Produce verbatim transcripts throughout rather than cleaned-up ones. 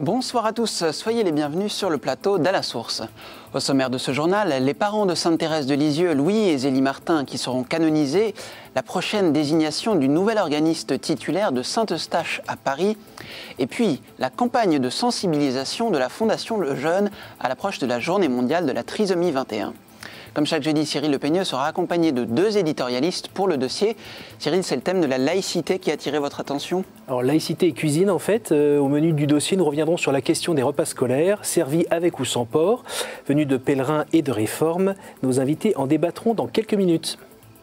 Bonsoir à tous, soyez les bienvenus sur le plateau d'À la Source. Au sommaire de ce journal, les parents de Sainte Thérèse de Lisieux, Louis et Zélie Martin, qui seront canonisés, la prochaine désignation du nouvel organiste titulaire de Saint-Eustache à Paris, et puis la campagne de sensibilisation de la Fondation Le Jeune à l'approche de la Journée mondiale de la trisomie vingt et un. Comme chaque jeudi, Cyril Le Peigneux sera accompagné de deux éditorialistes pour le dossier. Cyril, c'est le thème de la laïcité qui a attiré votre attention? Alors laïcité et cuisine, en fait, euh, au menu du dossier, nous reviendrons sur la question des repas scolaires, servis avec ou sans porc, venus de pèlerins et de réformes. Nos invités en débattront dans quelques minutes.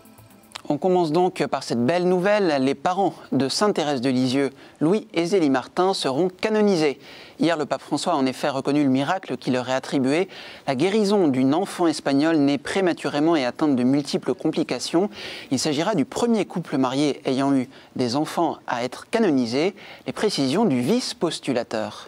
On commence donc par cette belle nouvelle. Les parents de Sainte Thérèse de Lisieux, Louis et Zélie Martin, seront canonisés. Hier, le pape François a en effet reconnu le miracle qui leur est attribué, la guérison d'une enfant espagnole née prématurément et atteinte de multiples complications. Il s'agira du premier couple marié ayant eu des enfants à être canonisés. Les précisions du vice-postulateur.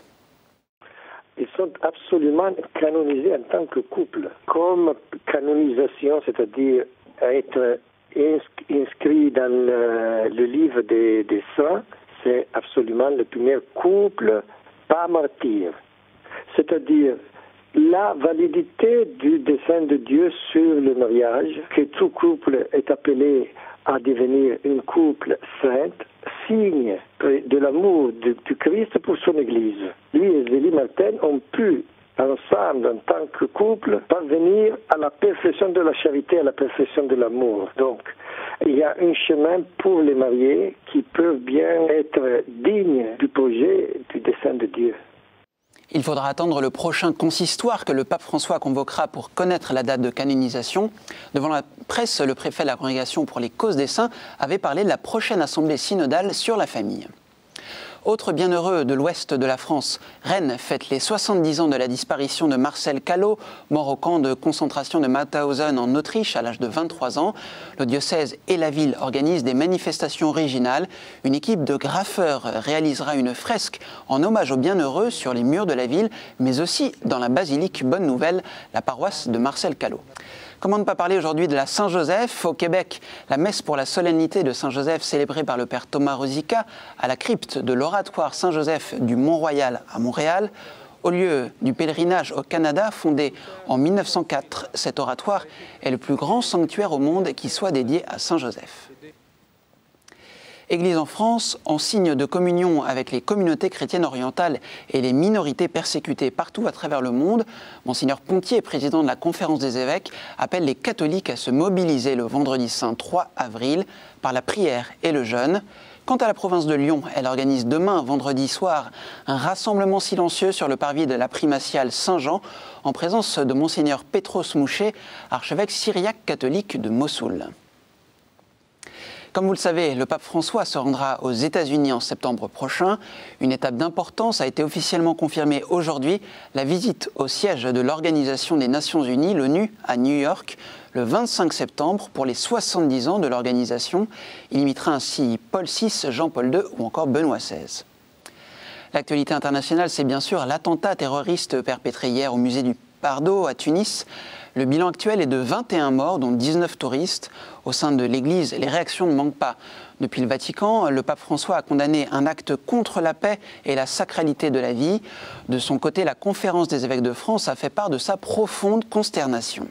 Ils sont absolument canonisés en tant que couple. Comme canonisation, c'est-à-dire être inscrit dans le, le livre des, des saints, c'est absolument le premier couple pas martyr. C'est-à-dire la validité du dessein de Dieu sur le mariage, que tout couple est appelé à devenir un couple saint, signe de l'amour du, du Christ pour son Église. Lui et Zélie Martin ont pu ensemble, en tant que couple, parvenir à la perfection de la charité, à la perfection de l'amour. Donc, il y a un chemin pour les mariés qui peuvent bien être dignes du projet du dessein de Dieu. Il faudra attendre le prochain consistoire que le pape François convoquera pour connaître la date de canonisation. Devant la presse, le préfet de la Congrégation pour les causes des saints avait parlé de la prochaine assemblée synodale sur la famille. Autre bienheureux de l'ouest de la France, Rennes fête les soixante-dix ans de la disparition de Marcel Callot, mort au camp de concentration de Mauthausen en Autriche à l'âge de vingt-trois ans. Le diocèse et la ville organisent des manifestations originales. Une équipe de graffeurs réalisera une fresque en hommage aux bienheureux sur les murs de la ville, mais aussi dans la basilique Bonne Nouvelle, la paroisse de Marcel Callot. Comment ne pas parler aujourd'hui de la Saint-Joseph? Au Québec, la messe pour la solennité de Saint-Joseph célébrée par le père Thomas Rosica à la crypte de l'oratoire Saint-Joseph du Mont-Royal à Montréal. Au lieu du pèlerinage au Canada, fondé en mille neuf cent quatre, cet oratoire est le plus grand sanctuaire au monde qui soit dédié à Saint-Joseph. Église en France, en signe de communion avec les communautés chrétiennes orientales et les minorités persécutées partout à travers le monde, Monseigneur Pontier, président de la Conférence des évêques, appelle les catholiques à se mobiliser le vendredi saint trois avril par la prière et le jeûne. Quant à la province de Lyon, elle organise demain, vendredi soir, un rassemblement silencieux sur le parvis de la primatiale Saint-Jean en présence de Monseigneur Petros Mouchet, archevêque syriaque catholique de Mossoul. Comme vous le savez, le pape François se rendra aux États-Unis en septembre prochain. Une étape d'importance a été officiellement confirmée aujourd'hui, la visite au siège de l'Organisation des Nations Unies, l'ONU, à New York, le vingt-cinq septembre, pour les soixante-dix ans de l'organisation. Il imitera ainsi Paul six, Jean-Paul deux ou encore Benoît seize. L'actualité internationale, c'est bien sûr l'attentat terroriste perpétré hier au musée du Pardo à Tunis. Le bilan actuel est de vingt et un morts, dont dix-neuf touristes. Au sein de l'Église, les réactions ne manquent pas. Depuis le Vatican, le pape François a condamné un acte contre la paix et la sacralité de la vie. De son côté, la Conférence des évêques de France a fait part de sa profonde consternation.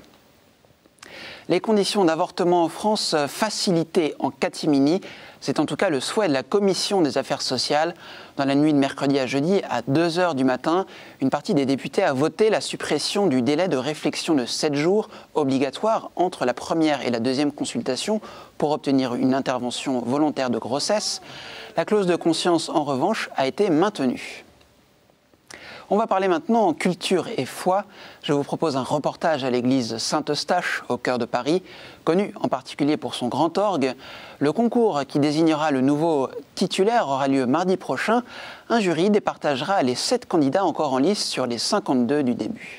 Les conditions d'avortement en France facilitées en catimini, c'est en tout cas le souhait de la Commission des affaires sociales. Dans la nuit de mercredi à jeudi, à deux heures du matin, une partie des députés a voté la suppression du délai de réflexion de sept jours obligatoire entre la première et la deuxième consultation pour obtenir une intervention volontaire de grossesse. La clause de conscience, en revanche, a été maintenue. On va parler maintenant culture et foi. Je vous propose un reportage à l'église Saint-Eustache, au cœur de Paris, connue en particulier pour son grand orgue. Le concours qui désignera le nouveau titulaire aura lieu mardi prochain. Un jury départagera les sept candidats encore en lice sur les cinquante-deux du début.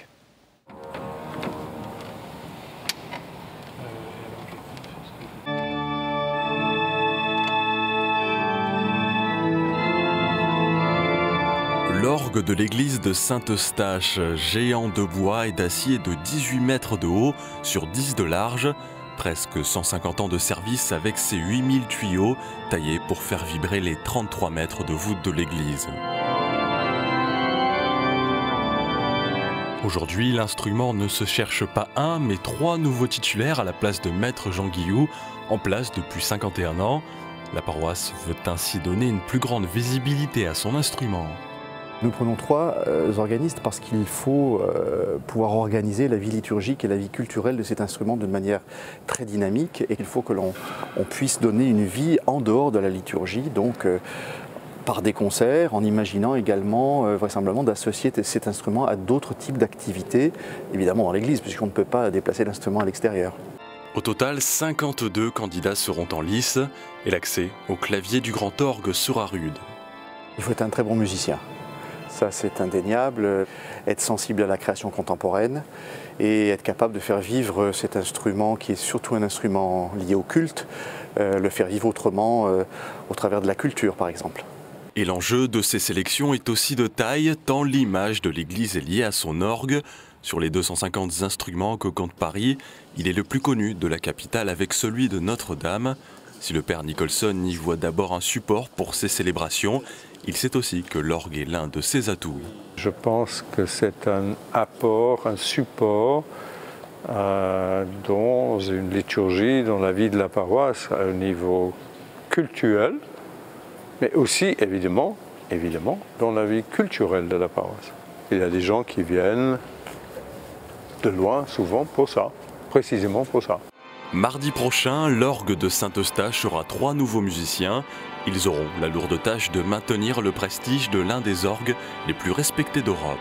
L'orgue de l'église de Saint-Eustache, géant de bois et d'acier de dix-huit mètres de haut sur dix de large, presque cent cinquante ans de service avec ses huit mille tuyaux taillés pour faire vibrer les trente-trois mètres de voûte de l'église. Aujourd'hui, l'instrument ne se cherche pas un, mais trois nouveaux titulaires à la place de Maître Jean Guillou, en place depuis cinquante et un ans. La paroisse veut ainsi donner une plus grande visibilité à son instrument. Nous prenons trois euh, organistes parce qu'il faut euh, pouvoir organiser la vie liturgique et la vie culturelle de cet instrument d'une manière très dynamique et qu'il faut que l'on on puisse donner une vie en dehors de la liturgie, donc euh, par des concerts, en imaginant également euh, vraisemblablement d'associer cet instrument à d'autres types d'activités, évidemment dans l'église, puisqu'on ne peut pas déplacer l'instrument à l'extérieur. Au total, cinquante-deux candidats seront en lice et l'accès au clavier du grand orgue sera rude. Il faut être un très bon musicien. Ça, c'est indéniable, être sensible à la création contemporaine et être capable de faire vivre cet instrument qui est surtout un instrument lié au culte, euh, le faire vivre autrement euh, au travers de la culture par exemple. Et l'enjeu de ces sélections est aussi de taille, tant l'image de l'église est liée à son orgue. Sur les deux cent cinquante instruments que compte Paris, il est le plus connu de la capitale avec celui de Notre-Dame. Si le père Nicholson y voit d'abord un support pour ses célébrations, il sait aussi que l'orgue est l'un de ses atouts. Je pense que c'est un apport, un support euh, dans une liturgie, dans la vie de la paroisse, à un niveau culturel, mais aussi évidemment, évidemment dans la vie culturelle de la paroisse. Il y a des gens qui viennent de loin, souvent pour ça, précisément pour ça. Mardi prochain, l'orgue de Saint-Eustache aura trois nouveaux musiciens. Ils auront la lourde tâche de maintenir le prestige de l'un des orgues les plus respectés d'Europe.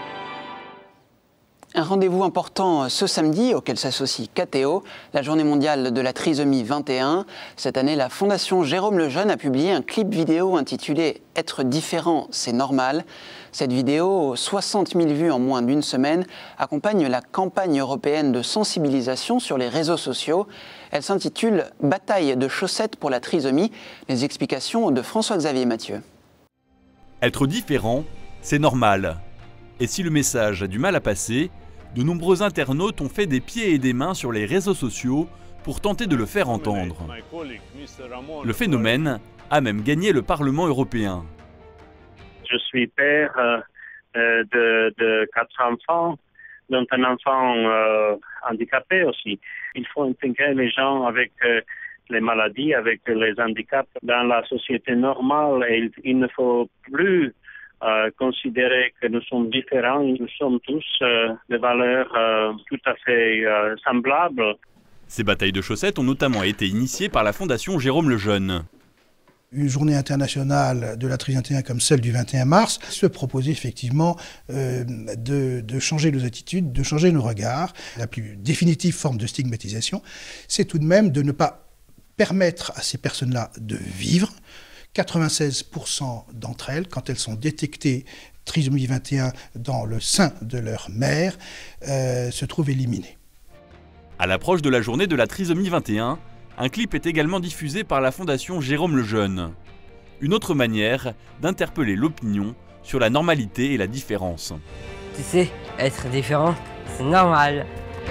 Un rendez-vous important ce samedi auquel s'associe Catéo, la journée mondiale de la trisomie vingt et un. Cette année, la Fondation Jérôme Lejeune a publié un clip vidéo intitulé « Être différent, c'est normal ». Cette vidéo, soixante mille vues en moins d'une semaine, accompagne la campagne européenne de sensibilisation sur les réseaux sociaux. Elle s'intitule « Bataille de chaussettes pour la trisomie ». Les explications de François-Xavier Mathieu. Être différent, c'est normal. Et si le message a du mal à passer, de nombreux internautes ont fait des pieds et des mains sur les réseaux sociaux pour tenter de le faire entendre. Le phénomène a même gagné le Parlement européen. Je suis père euh, de, de quatre enfants, dont un enfant euh, handicapé aussi. Il faut intégrer les gens avec euh, les maladies, avec les handicaps dans la société normale et il, il ne faut plus euh, considérer que nous sommes différents. Nous sommes tous euh, de valeurs euh, tout à fait euh, semblables. Ces batailles de chaussettes ont notamment été initiées par la Fondation Jérôme Lejeune. Une journée internationale de la trisomie vingt et un comme celle du vingt et un mars se proposait effectivement euh, de, de changer nos attitudes, de changer nos regards. La plus définitive forme de stigmatisation, c'est tout de même de ne pas permettre à ces personnes-là de vivre. quatre-vingt-seize pour cent d'entre elles, quand elles sont détectées trisomie vingt et un dans le sein de leur mère, euh, se trouvent éliminées. À l'approche de la journée de la trisomie vingt et un, un clip est également diffusé par la Fondation Jérôme Lejeune. Une autre manière d'interpeller l'opinion sur la normalité et la différence. Tu sais, être différent, c'est normal.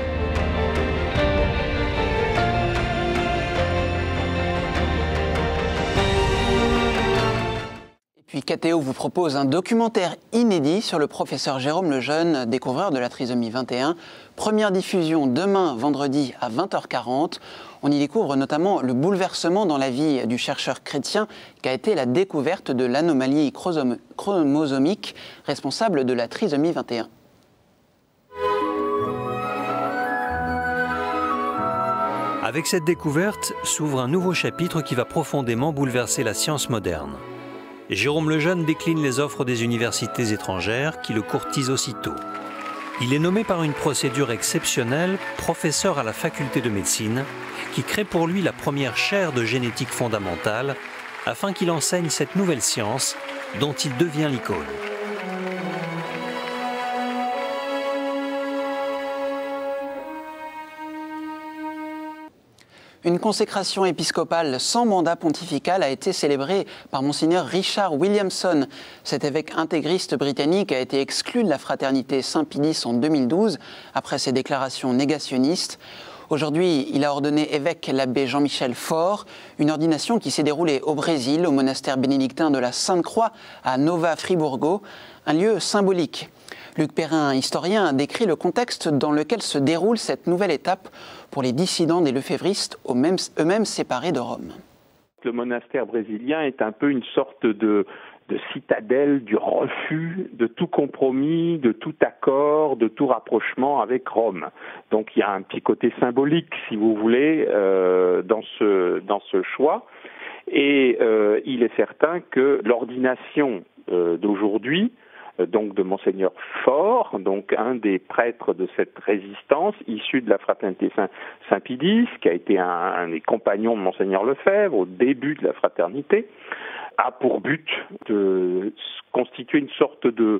Puis Catéo vous propose un documentaire inédit sur le professeur Jérôme Lejeune, découvreur de la trisomie vingt et un. Première diffusion demain, vendredi à vingt heures quarante. On y découvre notamment le bouleversement dans la vie du chercheur chrétien qu'a été la découverte de l'anomalie chromosomique responsable de la trisomie vingt et un. Avec cette découverte s'ouvre un nouveau chapitre qui va profondément bouleverser la science moderne. Et Jérôme Lejeune décline les offres des universités étrangères qui le courtisent aussitôt. Il est nommé par une procédure exceptionnelle professeur à la faculté de médecine qui crée pour lui la première chaire de génétique fondamentale afin qu'il enseigne cette nouvelle science dont il devient l'icône. Une consécration épiscopale sans mandat pontifical a été célébrée par Monseigneur Richard Williamson. Cet évêque intégriste britannique a été exclu de la fraternité Saint-Pidis en deux mille douze après ses déclarations négationnistes. Aujourd'hui, il a ordonné évêque l'abbé Jean-Michel Faure, une ordination qui s'est déroulée au Brésil, au monastère bénédictin de la Sainte-Croix à Nova Friburgo, un lieu symbolique. Luc Perrin, historien, décrit le contexte dans lequel se déroule cette nouvelle étape pour les dissidents des lefévristes, eux-mêmes séparés de Rome. Le monastère brésilien est un peu une sorte de, de citadelle du refus de tout compromis, de tout accord, de tout rapprochement avec Rome. Donc il y a un petit côté symbolique, si vous voulez, euh, dans ce, dans ce choix. Et euh, il est certain que l'ordination euh, d'aujourd'hui, euh, donc de Monseigneur Faure, donc un des prêtres de cette résistance, issu de la fraternité Saint-Pidis, qui a été un, un des compagnons de Monseigneur Lefebvre au début de la fraternité, a pour but de constituer une sorte de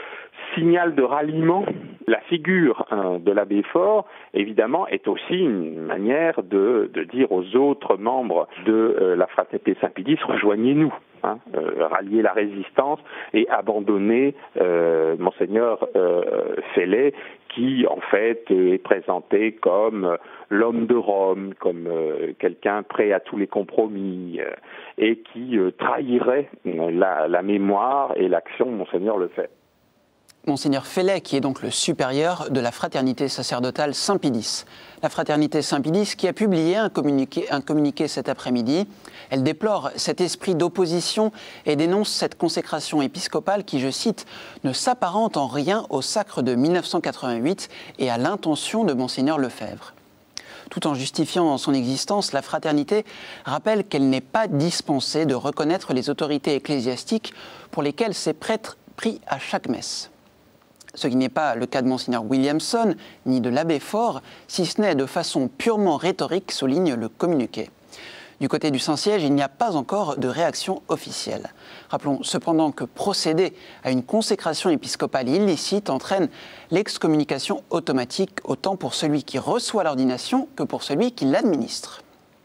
signal de ralliement. La figure hein, de l'abbé Faure, évidemment, est aussi une manière de, de dire aux autres membres de euh, la fraternité Saint-Pidis, rejoignez-nous, hein, euh, rallier la résistance et abandonner euh, Monseigneur euh, Fellet, qui en fait est présenté comme l'homme de Rome, comme euh, quelqu'un prêt à tous les compromis euh, et qui euh, trahirait la, la mémoire et l'action de Monseigneur Lefebvre. Monseigneur Fellet, qui est donc le supérieur de la fraternité sacerdotale Saint-Pidis. La fraternité Saint-Pidis qui a publié un communiqué, un communiqué cet après-midi. Elle déplore cet esprit d'opposition et dénonce cette consécration épiscopale qui, je cite, « ne s'apparente en rien au sacre de mille neuf cent quatre-vingt-huit et à l'intention de Monseigneur Lefebvre ». Tout en justifiant son existence, la fraternité rappelle qu'elle n'est pas dispensée de reconnaître les autorités ecclésiastiques pour lesquelles ses prêtres prient à chaque messe. Ce qui n'est pas le cas de Monseigneur Williamson, ni de l'abbé Faure, si ce n'est de façon purement rhétorique, souligne le communiqué. Du côté du Saint-Siège, il n'y a pas encore de réaction officielle. Rappelons cependant que procéder à une consécration épiscopale illicite entraîne l'excommunication automatique autant pour celui qui reçoit l'ordination que pour celui qui l'administre.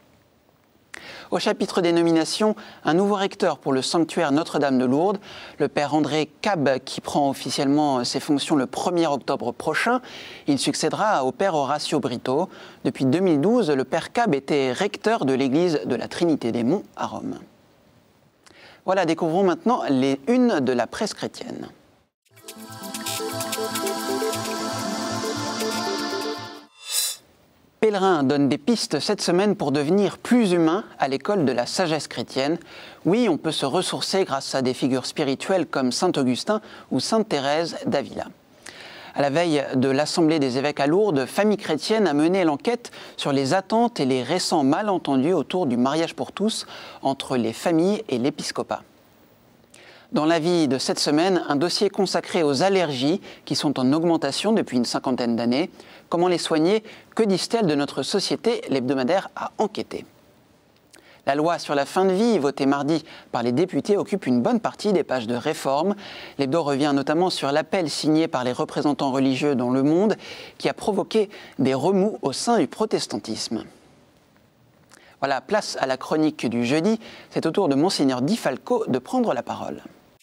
Au chapitre des nominations, un nouveau recteur pour le sanctuaire Notre-Dame de Lourdes, le père André Cab, qui prend officiellement ses fonctions le premier octobre prochain. Il succédera au père Horacio Brito. Depuis deux mille douze, le père Cab était recteur de l'église de la Trinité des Monts à Rome. Voilà, découvrons maintenant les unes de la presse chrétienne. Pellerin donne des pistes cette semaine pour devenir plus humain à l'école de la sagesse chrétienne. Oui, on peut se ressourcer grâce à des figures spirituelles comme saint Augustin ou sainte Thérèse d'Avila. À la veille de l'Assemblée des évêques à Lourdes, Famille chrétienne a mené l'enquête sur les attentes et les récents malentendus autour du mariage pour tous entre les familles et l'épiscopat. Dans l'avis de cette semaine, un dossier consacré aux allergies qui sont en augmentation depuis une cinquantaine d'années. Comment les soigner? Que disent-elles de notre société? L'hebdomadaire a enquêté. La loi sur la fin de vie, votée mardi par les députés, occupe une bonne partie des pages de Réforme. L'hebdo revient notamment sur l'appel signé par les représentants religieux dans le monde qui a provoqué des remous au sein du protestantisme. Voilà, place à la chronique du jeudi. C'est au tour de Monseigneur Di Falco de prendre la parole.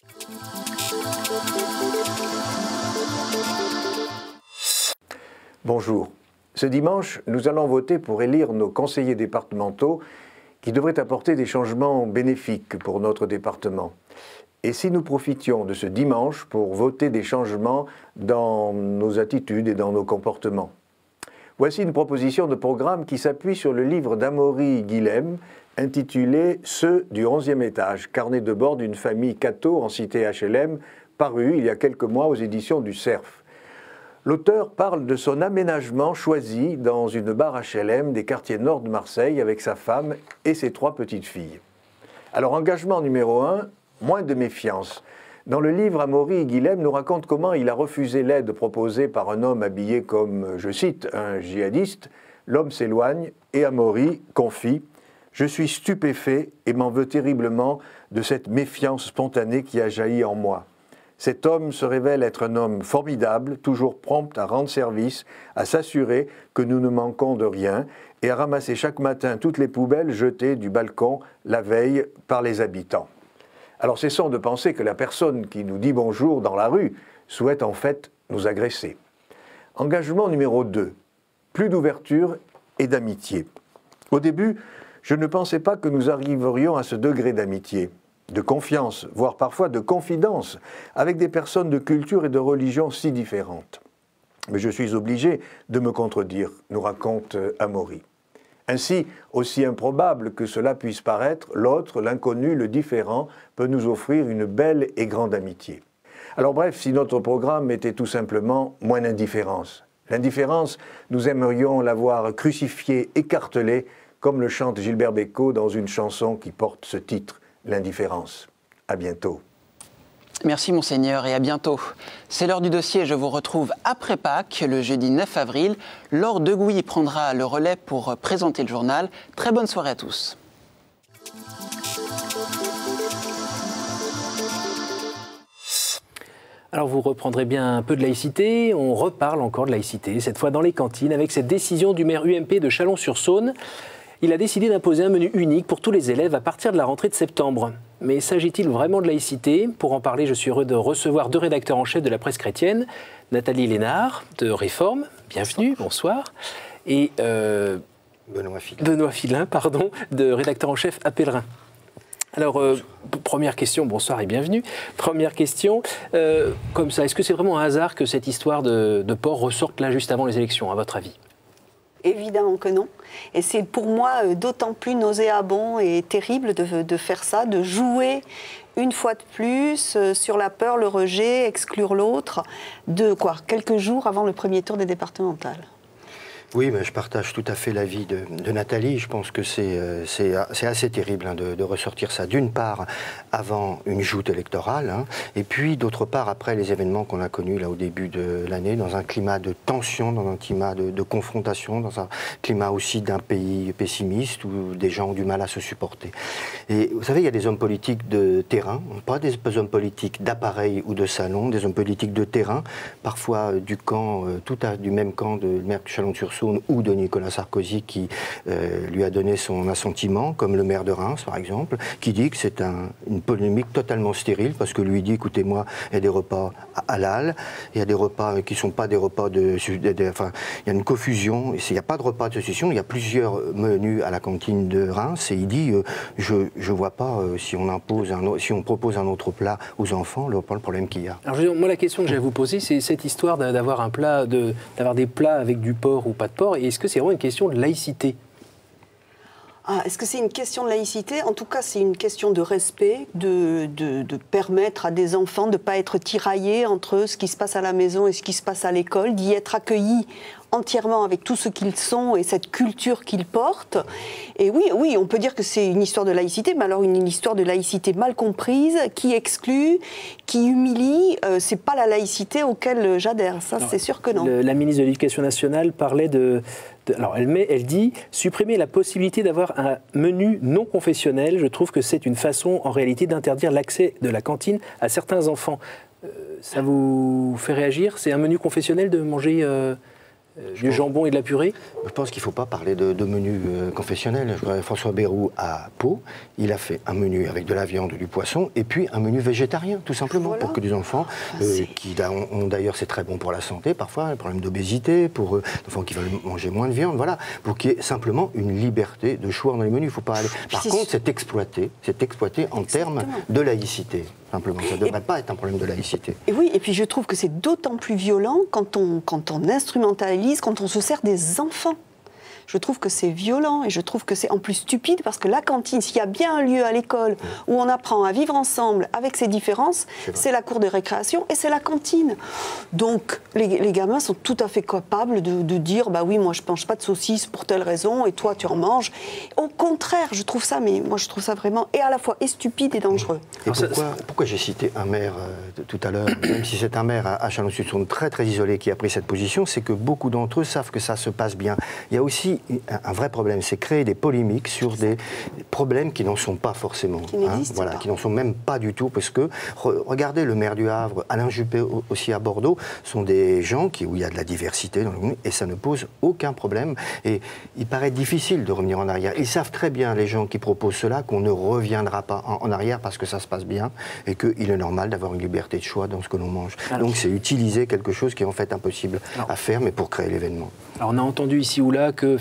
Bonjour. Ce dimanche, nous allons voter pour élire nos conseillers départementaux qui devraient apporter des changements bénéfiques pour notre département. Et si nous profitions de ce dimanche pour voter des changements dans nos attitudes et dans nos comportements? Voici une proposition de programme qui s'appuie sur le livre d'Amaury Guilhem intitulé « Ceux du onzième étage, carnet de bord d'une famille catho en cité H L M », paru il y a quelques mois aux éditions du Cerf. L'auteur parle de son aménagement choisi dans une barre H L M des quartiers nord de Marseille avec sa femme et ses trois petites filles. Alors, engagement numéro un, moins de méfiance. Dans le livre, Amaury Guilhem nous raconte comment il a refusé l'aide proposée par un homme habillé comme, je cite, un djihadiste. L'homme s'éloigne et Amaury confie « Je suis stupéfait et m'en veux terriblement de cette méfiance spontanée qui a jailli en moi. Cet homme se révèle être un homme formidable, toujours prompt à rendre service, à s'assurer que nous ne manquons de rien et à ramasser chaque matin toutes les poubelles jetées du balcon la veille par les habitants. » Alors cessons de penser que la personne qui nous dit bonjour dans la rue souhaite en fait nous agresser. Engagement numéro deux. Plus d'ouverture et d'amitié. Au début, je ne pensais pas que nous arriverions à ce degré d'amitié. de confiance, voire parfois de confidence, avec des personnes de culture et de religion si différentes. Mais je suis obligé de me contredire, nous raconte Amaury. Ainsi, aussi improbable que cela puisse paraître, l'autre, l'inconnu, le différent, peut nous offrir une belle et grande amitié. Alors bref, si notre programme était tout simplement moins d'indifférence. L'indifférence, nous aimerions la voir crucifiée, écartelée, comme le chante Gilbert Bécaud dans une chanson qui porte ce titre, L'indifférence. À bientôt. Merci Monseigneur et à bientôt. C'est l'heure du dossier, je vous retrouve après Pâques, le jeudi neuf avril. Laure Degouy prendra le relais pour présenter le journal. Très bonne soirée à tous. Alors vous reprendrez bien un peu de laïcité, on reparle encore de laïcité, cette fois dans les cantines, avec cette décision du maire U M P de Chalon-sur-Saône. Il a décidé d'imposer un menu unique pour tous les élèves à partir de la rentrée de septembre. Mais s'agit-il vraiment de laïcité? Pour en parler, je suis heureux de recevoir deux rédacteurs en chef de la presse chrétienne, Nathalie Lénard de Réforme, bienvenue, bonsoir, et euh, Benoît Filin. Benoît Filin, pardon, de rédacteur en chef à Pèlerin. Alors, euh, première question, bonsoir et bienvenue. Première question, euh, comme ça, est-ce que c'est vraiment un hasard que cette histoire de, de port ressorte là juste avant les élections, à votre avis? Évidemment que non. Et c'est pour moi d'autant plus nauséabond et terrible de, de faire ça, de jouer une fois de plus sur la peur, le rejet, exclure l'autre, de quoi, quelques jours avant le premier tour des départementales. Oui, mais je partage tout à fait l'avis de, de Nathalie. Je pense que c'est euh, assez terrible hein, de, de ressortir ça, d'une part, avant une joute électorale, hein, et puis d'autre part, après les événements qu'on a connus là, au début de l'année, dans un climat de tension, dans un climat de, de confrontation, dans un climat aussi d'un pays pessimiste où des gens ont du mal à se supporter. Et vous savez, il y a des hommes politiques de terrain, pas des hommes politiques d'appareil ou de salon, des hommes politiques de terrain, parfois du camp, euh, tout à, du même camp de maire de Chalon-sur-Saône, ou de Nicolas Sarkozy qui euh, lui a donné son assentiment, comme le maire de Reims par exemple, qui dit que c'est un, une polémique totalement stérile parce que lui dit, écoutez-moi, il y a des repas halal, il y a des repas qui ne sont pas des repas de... de, de enfin, il y a une confusion, il n'y a pas de repas de association, il y a plusieurs menus à la cantine de Reims et il dit, euh, je ne vois pas euh, si, on impose un, si on propose un autre plat aux enfants, le, le problème qu'il y a. Alors je veux dire, moi la question que j'ai à vous poser, c'est cette histoire d'avoir un plat, de, d'avoir des plats avec du porc ou pas de porc, et est-ce que c'est vraiment une question de laïcité? Ah, est-ce que c'est une question de laïcité? En tout cas, c'est une question de respect, de, de, de permettre à des enfants de ne pas être tiraillés entre ce qui se passe à la maison et ce qui se passe à l'école, d'y être accueillis entièrement avec tout ce qu'ils sont et cette culture qu'ils portent. Et oui, oui, on peut dire que c'est une histoire de laïcité, mais alors une, une histoire de laïcité mal comprise, qui exclut, qui humilie. Euh, c'est pas la laïcité auquel j'adhère, ça c'est sûr que non. Le, la ministre de l'Éducation nationale parlait de... de alors elle, met, elle dit supprimer la possibilité d'avoir un menu non confessionnel. Je trouve que c'est une façon en réalité d'interdire l'accès de la cantine à certains enfants. Euh, ça vous fait réagir? C'est un menu confessionnel de manger... Euh, Euh, du jambon et de la purée? Je pense qu'il ne faut pas parler de, de menu euh, confessionnel. François Bayrou à Pau, il a fait un menu avec de la viande, du poisson, et puis un menu végétarien, tout simplement, voilà. Pour que les enfants, euh, qui ont, ont d'ailleurs, c'est très bon pour la santé, parfois, un problème d'obésité, pour euh, les enfants qui veulent manger moins de viande, voilà, pour qu'il y ait simplement une liberté de choix dans les menus. Il faut pas aller. Par contre, c'est exploité, c'est exploité en termes de laïcité. Simplement, ça ne devrait et, pas être un problème de laïcité. Et oui, et puis je trouve que c'est d'autant plus violent quand on, quand on instrumentalise, quand on se sert des enfants. Je trouve que c'est violent et je trouve que c'est en plus stupide parce que la cantine, s'il y a bien un lieu à l'école où on apprend à vivre ensemble avec ses différences, c'est la cour de récréation et c'est la cantine. Donc les, les gamins sont tout à fait capables de, de dire bah oui, moi je ne mange pas de saucisses pour telle raison et toi tu en manges. Au contraire, je trouve ça, mais moi je trouve ça vraiment et à la fois et stupide et dangereux. Et pourquoi, pourquoi j'ai cité un maire euh, tout à l'heure, même si c'est un maire à, à Chalon-sur-Saône très très isolé qui a pris cette position, c'est que beaucoup d'entre eux savent que ça se passe bien. Il y a aussi un vrai problème, c'est créer des polémiques sur des problèmes qui n'en sont pas forcément, qui hein, voilà, pas. qui n'en sont même pas du tout, parce que re, regardez le maire du Havre, Alain Juppé aussi à Bordeaux, sont des gens qui, où il y a de la diversité dans le monde et ça ne pose aucun problème. Et il paraît difficile de revenir en arrière. Ils savent très bien, les gens qui proposent cela, qu'on ne reviendra pas en, en arrière parce que ça se passe bien et qu'il est normal d'avoir une liberté de choix dans ce que l'on mange. Alors, donc c'est utiliser quelque chose qui est en fait impossible alors, à faire, mais pour créer l'événement. Alors on a entendu ici ou là que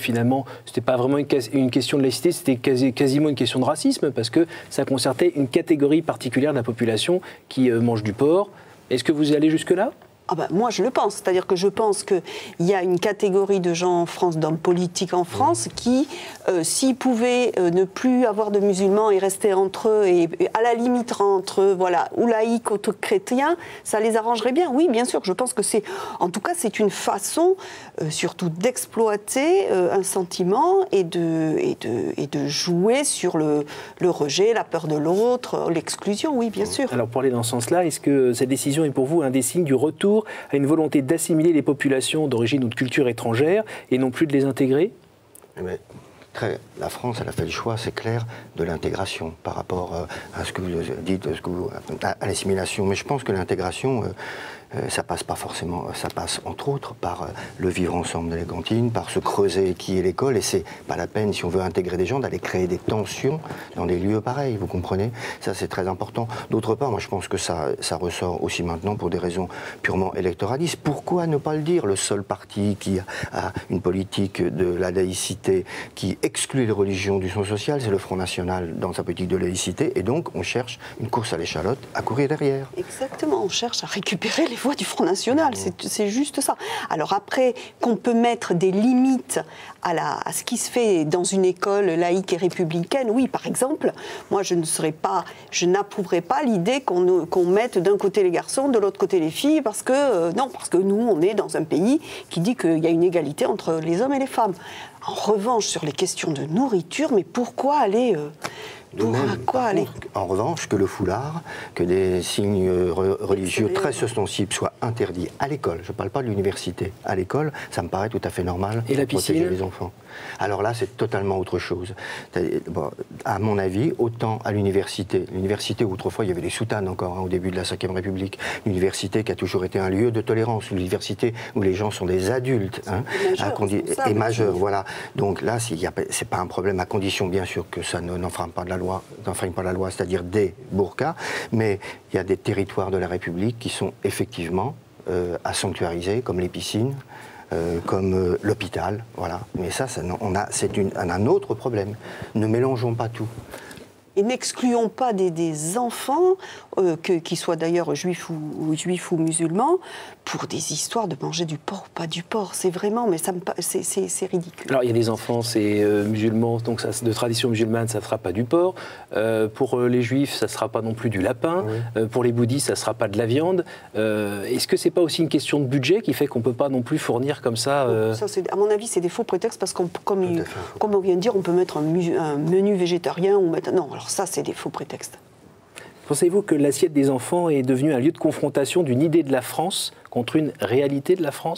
finalement, ce n'était pas vraiment une, une question de laïcité, c'était quasi, quasiment une question de racisme, parce que ça concernait une catégorie particulière de la population qui euh, mange du porc. Est-ce que vous y allez jusque-là ? Ah ben, moi, je le pense. C'est-à-dire que je pense qu'il y a une catégorie de gens en France, d'hommes politiques en France, qui, euh, s'ils pouvaient euh, ne plus avoir de musulmans et rester entre eux, et, et à la limite entre eux, voilà, ou laïcs, ou chrétiens, ça les arrangerait bien. Oui, bien sûr, je pense que c'est... En tout cas, c'est une façon, euh, surtout, d'exploiter euh, un sentiment et de, et, de, et de jouer sur le, le rejet, la peur de l'autre, l'exclusion, oui, bien sûr. Alors, pour aller dans ce sens-là, est-ce que cette décision est pour vous un des signes du retour à une volonté d'assimiler les populations d'origine ou de culture étrangère et non plus de les intégrer ? Mais, très, la France, elle a fait le choix, c'est clair, de l'intégration par rapport euh, à ce que vous dites, à, ce que vous, à, à l'assimilation. Mais je pense que l'intégration, euh, euh, ça passe pas forcément, ça passe entre autres par euh, le vivre ensemble dans les cantines, par se creuser qui est l'école, et c'est pas la peine, si on veut intégrer des gens, d'aller créer des tensions dans des lieux pareils, vous comprenez ? Ça, c'est très important. D'autre part, moi, je pense que ça, ça ressort aussi maintenant pour des raisons purement électoralistes. Pourquoi ne pas le dire ? Le seul parti qui a une politique de la laïcité qui exclut les religions du son social, c'est le Front National dans sa politique de laïcité, et donc on cherche une course à l'échalote à courir derrière. Exactement, on cherche à récupérer les voix du Front National, c'est juste ça. Alors après, qu'on peut mettre des limites à, la, à ce qui se fait dans une école laïque et républicaine, oui, par exemple, moi je ne serais pas, je n'approuverais pas l'idée qu'on qu'on mette d'un côté les garçons, de l'autre côté les filles, parce que, euh, non, parce que nous, on est dans un pays qui dit qu'il y a une égalité entre les hommes et les femmes. En revanche, sur les questions de nourriture, mais pourquoi aller... Euh, De même, quoi, aller... contre, en revanche, que le foulard, que des signes re religieux très ostensibles soient interdits à l'école, je ne parle pas de l'université, à l'école, ça me paraît tout à fait normal. Et la piscine ? Protéger les enfants. Alors là, c'est totalement autre chose. Bon, à mon avis, autant à l'université, l'université où autrefois il y avait des soutanes encore, hein, au début de la cinquième République, l'université qui a toujours été un lieu de tolérance, l'université où les gens sont des adultes, hein, majeur, et majeurs, voilà. Donc là, c'est pas un problème, à condition bien sûr que ça n'enfreint pas de la loi, n'enfreigne pas la loi, c'est-à-dire des burqas, mais il y a des territoires de la République qui sont effectivement euh, à sanctuariser, comme les piscines, euh, comme euh, l'hôpital, voilà. Mais ça, ça on a, c'est un autre problème. Ne mélangeons pas tout. Et n'excluons pas des, des enfants, euh, que, qui soient d'ailleurs juifs ou, ou, juifs ou musulmans, pour des histoires de manger du porc ou pas du porc. C'est vraiment, mais ça me, c'est, c'est, c'est ridicule. Alors il y a des enfants, c'est euh, musulmans, donc ça, de tradition musulmane, ça ne sera pas du porc. Euh, pour euh, les juifs, ça ne sera pas non plus du lapin. Oui. Euh, pour les bouddhistes, ça ne sera pas de la viande. Euh, est-ce que ce n'est pas aussi une question de budget qui fait qu'on ne peut pas non plus fournir comme ça, euh... ça à mon avis, c'est des faux prétextes, parce que comme, il, comme on vient de dire, on peut mettre un, un menu végétarien ou mettre... Non, alors ça, c'est des faux prétextes. Pensez-vous que l'assiette des enfants est devenue un lieu de confrontation d'une idée de la France contre une réalité de la France ?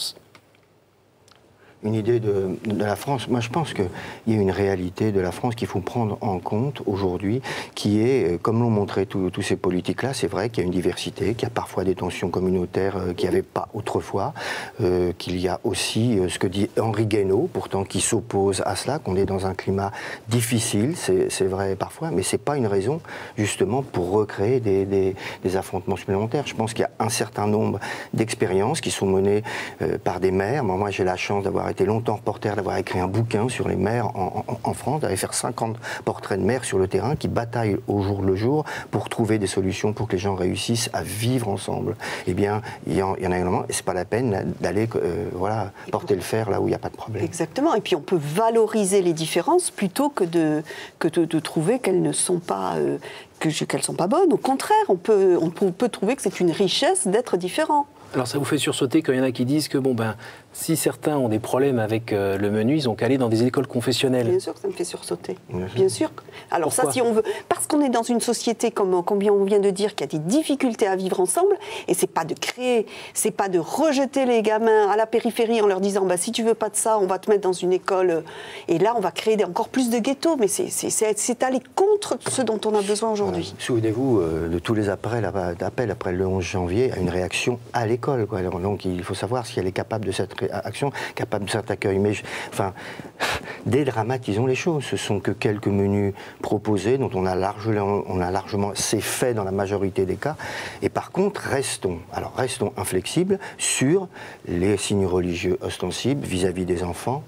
Une idée de, de la France. Moi, je pense qu'il y a une réalité de la France qu'il faut prendre en compte aujourd'hui, qui est, comme l'ont montré tous ces politiques-là, c'est vrai qu'il y a une diversité, qu'il y a parfois des tensions communautaires euh, qu'il n'y avait pas autrefois, euh, qu'il y a aussi euh, ce que dit Henri Guénaud, pourtant qui s'oppose à cela, qu'on est dans un climat difficile, c'est vrai parfois, mais ce n'est pas une raison, justement, pour recréer des, des, des affrontements supplémentaires. Je pense qu'il y a un certain nombre d'expériences qui sont menées euh, par des maires. Moi, moi j'ai la chance d'avoir été longtemps reporter, d'avoir écrit un bouquin sur les maires en, en, en France, d'aller faire cinquante portraits de maires sur le terrain qui bataillent au jour le jour pour trouver des solutions pour que les gens réussissent à vivre ensemble. Eh bien, il y, en, il y en a énormément et c'est pas la peine d'aller euh, voilà, porter le fer là où il n'y a pas de problème. Exactement. Et puis on peut valoriser les différences plutôt que de, que de, de trouver qu'elles ne sont pas... Euh, qu'elles ne sont pas bonnes. Au contraire, on peut, on peut trouver que c'est une richesse d'être différent. Alors ça vous fait sursauter quand il y en a qui disent que bon ben si certains ont des problèmes avec euh, le menu, ils ont qu'à aller dans des écoles confessionnelles. Bien sûr que ça me fait sursauter. Bien, Bien sûr. Alors Pourquoi ça, si on veut, parce qu'on est dans une société comme combien on vient de dire, qui a des difficultés à vivre ensemble, et c'est pas de créer, c'est pas de rejeter les gamins à la périphérie en leur disant bah si tu veux pas de ça, on va te mettre dans une école, et là on va créer des, encore plus de ghettos. Mais c'est c'est aller contre ce dont on a besoin aujourd'hui. Euh, Souvenez-vous euh, de tous les appels, appels après le onze janvier à une réaction à l'école. Donc il faut savoir si elle est capable de cette action, capable de cet accueil. Mais je, enfin, dédramatisons les choses. Ce sont que quelques menus proposés dont on a largement, on a largement, c'est fait dans la majorité des cas. Et par contre, restons, alors restons inflexibles sur les signes religieux ostensibles vis-à-vis des enfants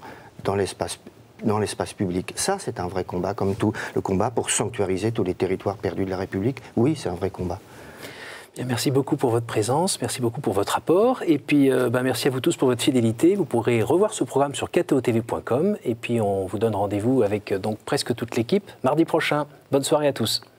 dans l'espace dans l'espace public. Ça, c'est un vrai combat, comme tout. Le combat pour sanctuariser tous les territoires perdus de la République, oui, c'est un vrai combat. Bien, merci beaucoup pour votre présence, merci beaucoup pour votre apport, et puis euh, ben, merci à vous tous pour votre fidélité. Vous pourrez revoir ce programme sur k t o t v point com, et puis on vous donne rendez-vous avec euh, donc presque toute l'équipe mardi prochain. Bonne soirée à tous.